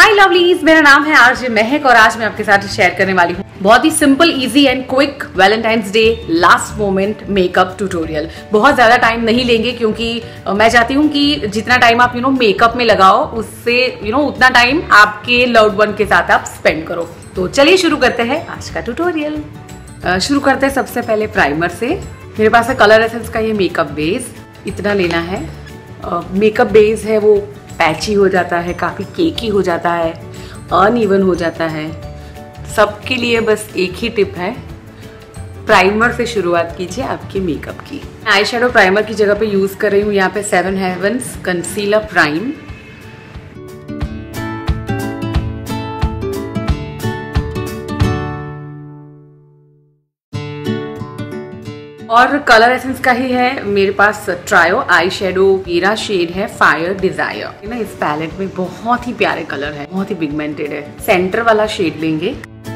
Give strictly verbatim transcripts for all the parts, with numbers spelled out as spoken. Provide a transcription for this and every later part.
हाय lovelies, मेरा नाम है आरजे महक और आज मैं आपके साथ शेयर करने वाली हूँ बहुत ही simple, easy and quick Valentine's day last moment makeup tutorial. बहुत ज्यादा टाइम नहीं लेंगे क्योंकि मैं चाहती हूँ कि जितना टाइम आप यू नो मेकअप में लगाओ उससे यू नो उतना टाइम आपके लव्ड वन के साथ आप स्पेंड करो। तो चलिए शुरू करते हैं आज का ट्यूटोरियल। शुरू करते हैं सबसे पहले प्राइमर से। मेरे पास है कलर एसेंस का ये मेकअप बेस, इतना लेना है। मेकअप बेस है वो पैची हो जाता है, काफ़ी केकी हो जाता है, अनइवन हो जाता है। सबके लिए बस एक ही टिप है, प्राइमर से शुरुआत कीजिए आपके मेकअप की। आई शेडो प्राइमर की जगह पे यूज़ कर रही हूँ यहाँ पे सेवन हेवन्स कंसीलर प्राइम। और कलर एसेंस का ही है मेरे पास ट्रायो आई शेडो, मेरा शेड है फायर डिजायर ना। इस पैलेट में बहुत ही प्यारे कलर है, बहुत ही पिगमेंटेड है। सेंटर वाला शेड लेंगे।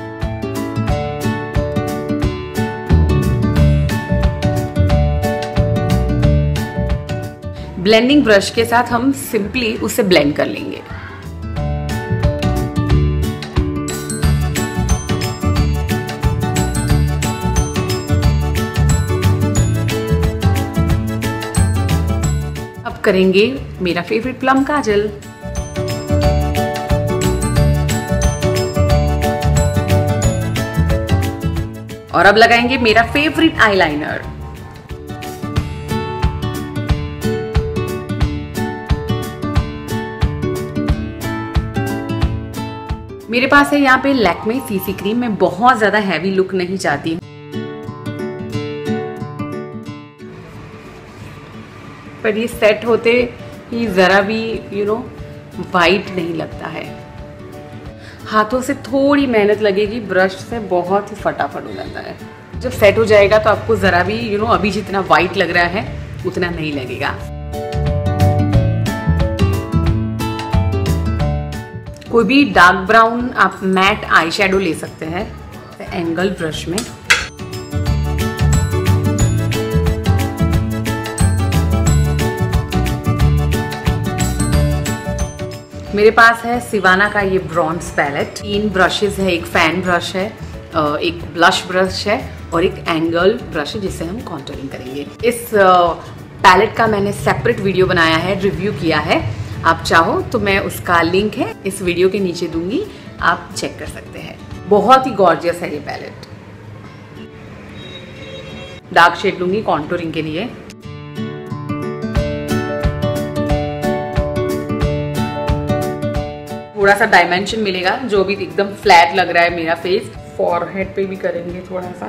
ब्लेंडिंग ब्रश के साथ हम सिंपली उसे ब्लेंड कर लेंगे। करेंगे मेरा फेवरेट प्लम काजल। और अब लगाएंगे मेरा फेवरेट आईलाइनर। मेरे पास है यहाँ पे लैक्मे सीसी क्रीम। मैं बहुत ज्यादा हैवी लुक नहीं चाहती हूँ, पर ये सेट होते ही जरा भी यू नो वाइट नहीं लगता है। हाथों से थोड़ी मेहनत लगेगी, ब्रश से बहुत ही फटाफट हो जाता है। जब सेट हो जाएगा तो आपको जरा भी यू नो अभी जितना वाइट लग रहा है उतना नहीं लगेगा। कोई भी डार्क ब्राउन आप मैट आई शेडो ले सकते हैं एंगल ब्रश में। मेरे पास है सिवाना का ये ब्रॉन्ज पैलेट। तीन ब्रशेस है, एक फैन ब्रश है, एक ब्लश ब्रश है और एक एंगल ब्रश है जिससे हम कॉन्टूरिंग करेंगे। इस पैलेट का मैंने सेपरेट वीडियो बनाया है, रिव्यू किया है। आप चाहो तो मैं उसका लिंक है इस वीडियो के नीचे दूंगी, आप चेक कर सकते हैं। बहुत ही गॉर्जियस है ये पैलेट। डार्क शेड लूंगी कॉन्टूरिंग के लिए। थोड़ा सा डायमेंशन मिलेगा, जो भी एकदम फ्लैट लग रहा है मेरा फेस। फॉरहेड पे भी करेंगे थोड़ा सा।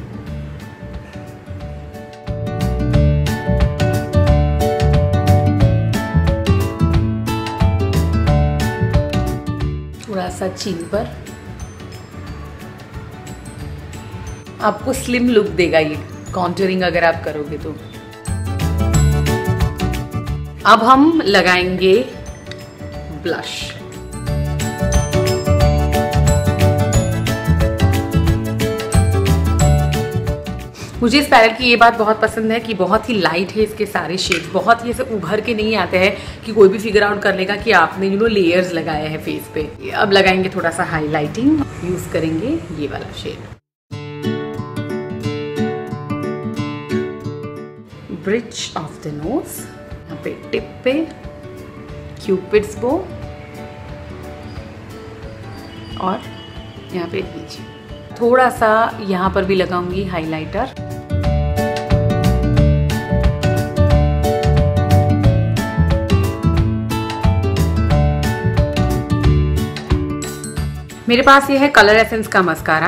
थोड़ा सा चिन पर। आपको स्लिम लुक देगा ये कॉन्टूरिंग अगर आप करोगे तो। अब हम लगाएंगे ब्लश। मुझे इस पैलेट की ये बात बहुत पसंद है कि बहुत ही लाइट है, इसके सारे शेड्स बहुत ही ऐसे उभर के नहीं आते हैं कि कोई भी फिगर आउट कर लेगा कि आपने यू नो लेयर्स लगाए हैं फेस पे। अब लगाएंगे थोड़ा सा हाईलाइटिंग, यूज करेंगे ये वाला shade. Bridge of the nose, यहाँ पे टिप पे क्यूपिड्स बो और यहाँ पे नीचे थोड़ा सा यहाँ पर भी लगाऊंगी हाइलाइटर। मेरे पास ये है कलर एसेंस का मस्कारा।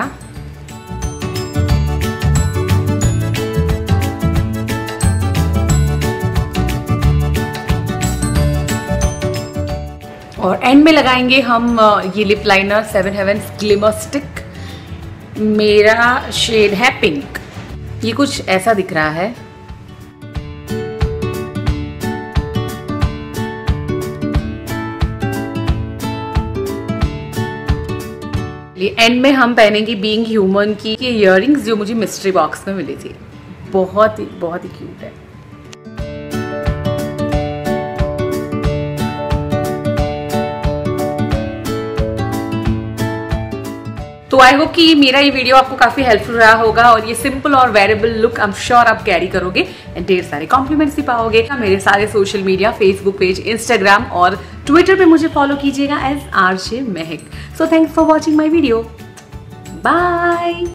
और एंड में लगाएंगे हम ये lip liner seven heavens glimmer stick. मेरा शेड है पिंक। ये कुछ ऐसा दिख रहा है। एंड में हम पहनेंगे बीइंग ह्यूमन की ये इयररिंग्स जो मुझे मिस्ट्री बॉक्स में मिली थी। बहुत ही बहुत ही क्यूट है। आई होप कि मेरा ये वीडियो आपको काफी हेल्पफुल रहा होगा और ये सिंपल और wearable look I am sure आप कैरी करोगे एंड ढेर सारे कॉम्प्लीमेंट्स भी पाओगे। मेरे सारे social media Facebook page, Instagram और ट्विटर पे मुझे फॉलो कीजिएगा as RJ Mahak. So thanks for watching my video. Bye.